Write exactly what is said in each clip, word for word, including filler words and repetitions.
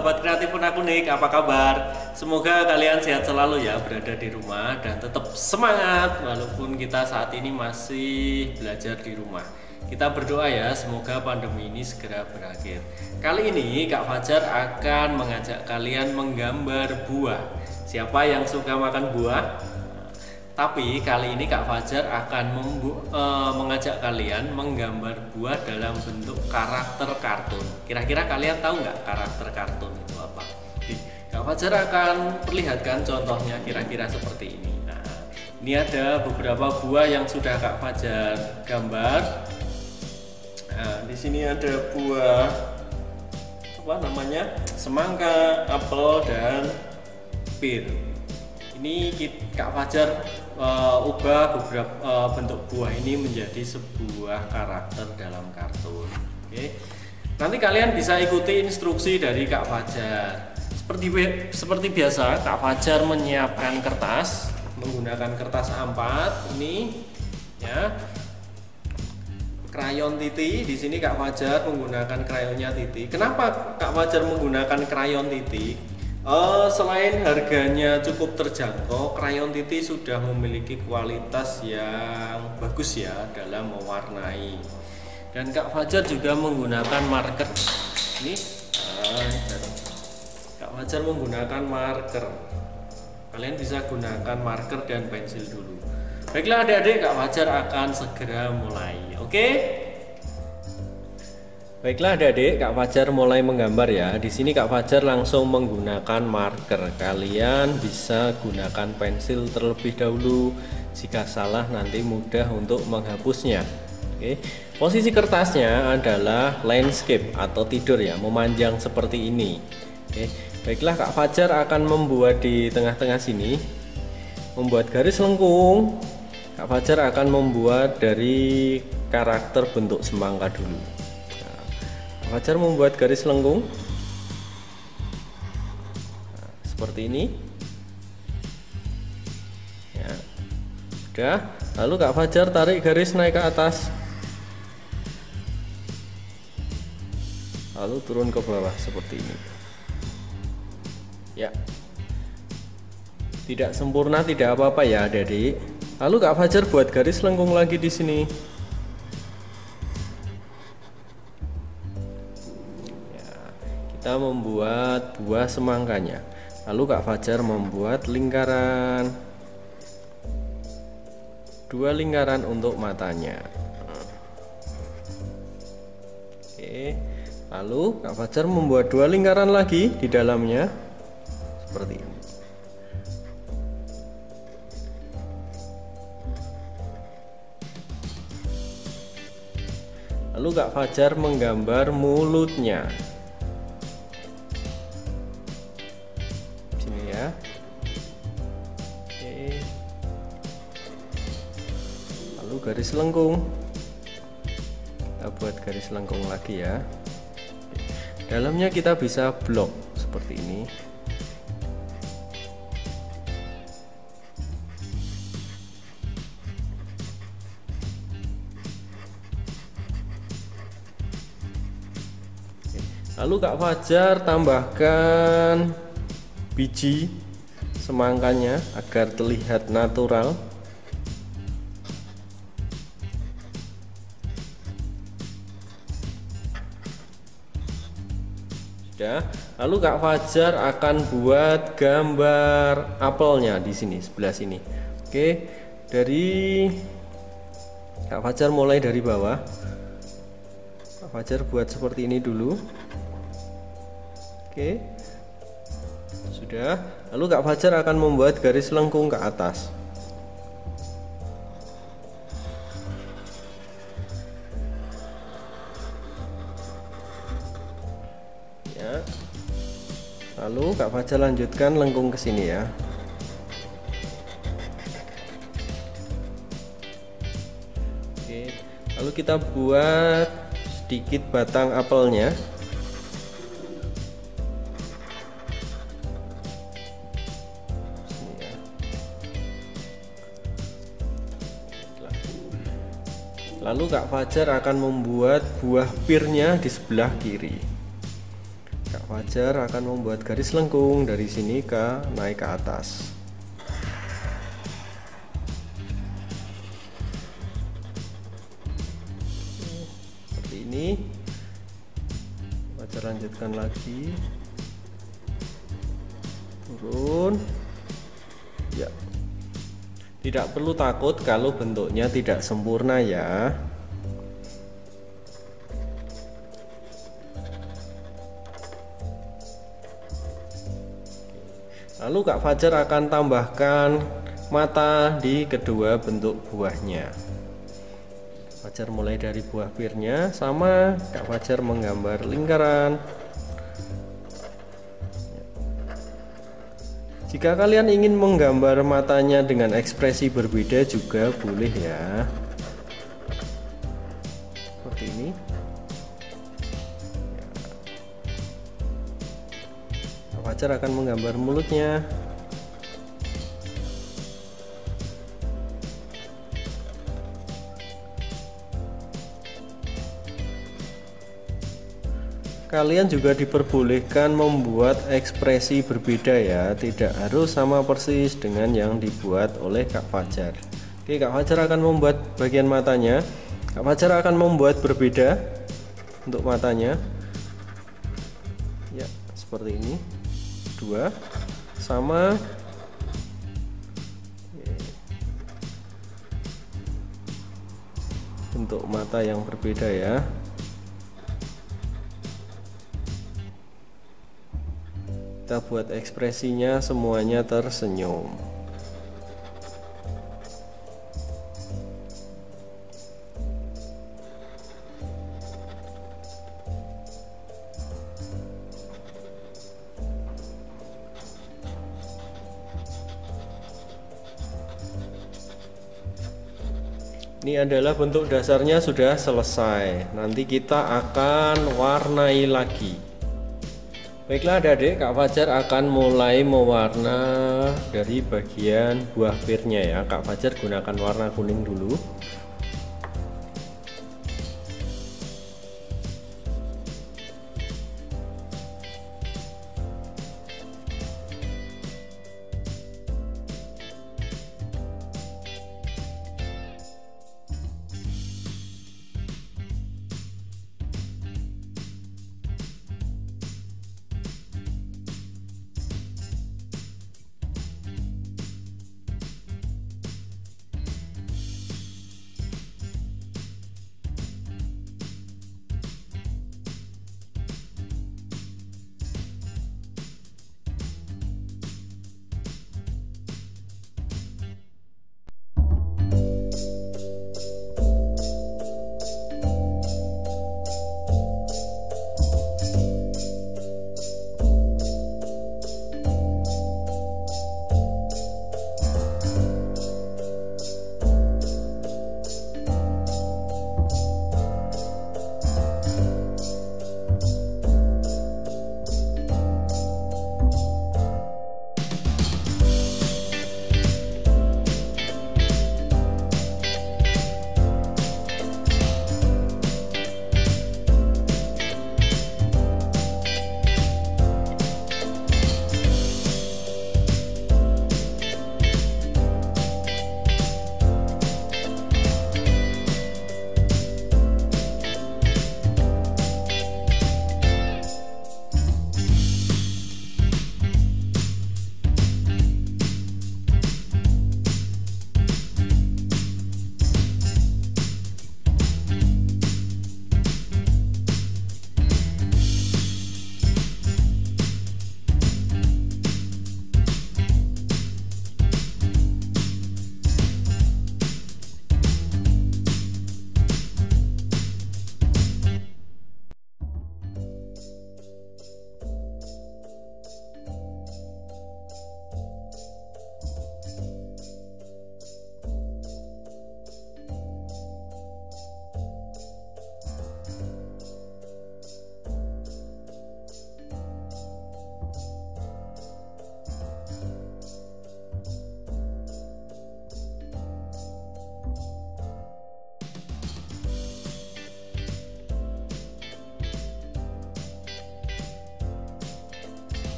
sahabat kreatif Unik, apa kabar? Semoga kalian sehat selalu ya, berada di rumah dan tetap semangat walaupun kita saat ini masih belajar di rumah. Kita berdoa ya, semoga pandemi ini segera berakhir. Kali ini Kak Fajar akan mengajak kalian menggambar buah. Siapa yang suka makan buah? Tapi kali ini Kak Fajar akan membu e, mengajak kalian menggambar buah dalam bentuk karakter kartun. Kira-kira kalian tahu nggak karakter kartun itu apa? Kak Fajar akan perlihatkan contohnya kira-kira seperti ini. Nah, ini ada beberapa buah yang sudah Kak Fajar gambar. Nah, di sini ada buah apa namanya? Semangka, apel, dan pir. Ini Kak Fajar uh, ubah beberapa uh, bentuk buah ini menjadi sebuah karakter dalam kartun. Oke, nanti kalian bisa ikuti instruksi dari Kak Fajar. Seperti seperti biasa, Kak Fajar menyiapkan kertas menggunakan kertas A empat ini, ya. Krayon Titi. Di sini Kak Fajar menggunakan krayonnya Titi. Kenapa Kak Fajar menggunakan krayon Titi? Uh, selain harganya cukup terjangkau, krayon Titi sudah memiliki kualitas yang bagus ya dalam mewarnai. Dan Kak Fajar juga menggunakan marker. Ini uh, Kak Fajar menggunakan marker. Kalian bisa gunakan marker dan pensil dulu. Baiklah adik-adik, Kak Fajar akan segera mulai. Oke? Okay? Baiklah adik-adik, Kak Fajar mulai menggambar ya. Di sini Kak Fajar langsung menggunakan marker. Kalian bisa gunakan pensil terlebih dahulu. Jika salah nanti mudah untuk menghapusnya. Oke. Posisi kertasnya adalah landscape atau tidur ya, memanjang seperti ini. Oke. Baiklah, Kak Fajar akan membuat di tengah-tengah sini, membuat garis lengkung. Kak Fajar akan membuat dari karakter bentuk semangka dulu. Fajar membuat garis lengkung nah, seperti ini ya. Sudah, lalu Kak Fajar tarik garis naik ke atas, lalu turun ke bawah seperti ini ya. Tidak sempurna tidak apa-apa ya adik-adik. Lalu Kak Fajar buat garis lengkung lagi di sini. Kita membuat buah semangkanya. Lalu Kak Fajar membuat lingkaran, dua lingkaran untuk matanya. Oke. Lalu Kak Fajar membuat dua lingkaran lagi di dalamnya seperti ini. Lalu Kak Fajar menggambar mulutnya. Oke. Lalu garis lengkung, kita buat garis lengkung lagi ya. Dalamnya kita bisa blok seperti ini. Lalu Kak Fajar tambahkan biji semangkanya agar terlihat natural. Sudah. Lalu Kak Fajar akan buat gambar apelnya di sini sebelah sini. Oke, dari Kak Fajar mulai dari bawah. Kak Fajar buat seperti ini dulu. Oke. Sudah, lalu Kak Fajar akan membuat garis lengkung ke atas. Ya. Lalu Kak Fajar lanjutkan lengkung ke sini ya. Oke, lalu kita buat sedikit batang apelnya. Lalu Kak Fajar akan membuat buah pirnya di sebelah kiri. Kak Fajar akan membuat garis lengkung dari sini ke naik ke atas. Seperti ini. Fajar lanjutkan lagi. Turun. Ya. Tidak perlu takut kalau bentuknya tidak sempurna ya. Lalu Kak Fajar akan tambahkan mata di kedua bentuk buahnya. Fajar mulai dari buah pirnya, sama Kak Fajar menggambar lingkaran. Jika kalian ingin menggambar matanya dengan ekspresi berbeda juga boleh ya. Seperti ini. Kak Fajar akan menggambar mulutnya. Kalian juga diperbolehkan membuat ekspresi berbeda ya, tidak harus sama persis dengan yang dibuat oleh Kak Fajar. Oke, Kak Fajar akan membuat bagian matanya. Kak Fajar akan membuat berbeda untuk matanya. Ya, seperti ini. Dua sama. Bentuk mata yang berbeda ya. Kita buat ekspresinya semuanya tersenyum. Ini adalah bentuk dasarnya sudah selesai. Nanti kita akan warnai lagi. Baiklah adik-adik, Kak Fajar akan mulai mewarna dari bagian buah pirnya ya. Kak Fajar gunakan warna kuning dulu.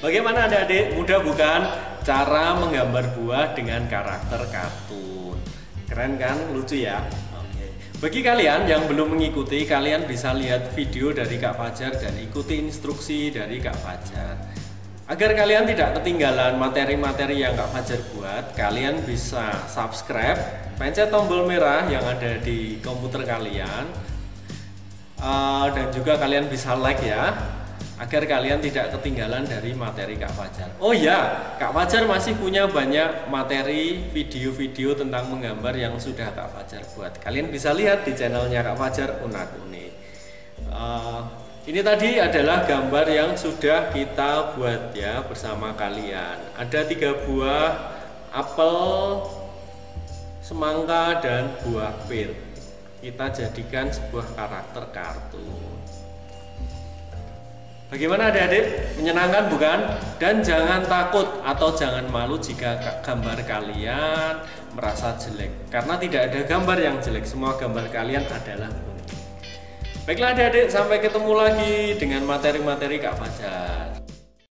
Bagaimana adik-adik? Mudah bukan? Cara menggambar buah dengan karakter kartun. Keren kan? Lucu ya? Oke. Bagi kalian yang belum mengikuti, kalian bisa lihat video dari Kak Fajar dan ikuti instruksi dari Kak Fajar. Agar kalian tidak ketinggalan materi-materi yang Kak Fajar buat, kalian bisa subscribe, pencet tombol merah yang ada di komputer kalian, uh, dan juga kalian bisa like ya, agar kalian tidak ketinggalan dari materi Kak Fajar. Oh ya, Kak Fajar masih punya banyak materi video-video tentang menggambar yang sudah Kak Fajar buat. Kalian bisa lihat di channelnya Kak Fajar Unak-Unik. Uh, ini tadi adalah gambar yang sudah kita buat ya bersama kalian. Ada tiga buah apel, semangka, dan buah pir. Kita jadikan sebuah karakter kartun. Bagaimana adik-adik? Menyenangkan bukan? Dan jangan takut atau jangan malu jika gambar kalian merasa jelek. Karena tidak ada gambar yang jelek, semua gambar kalian adalah unik. Baiklah adik-adik, sampai ketemu lagi dengan materi-materi Kak Fajar.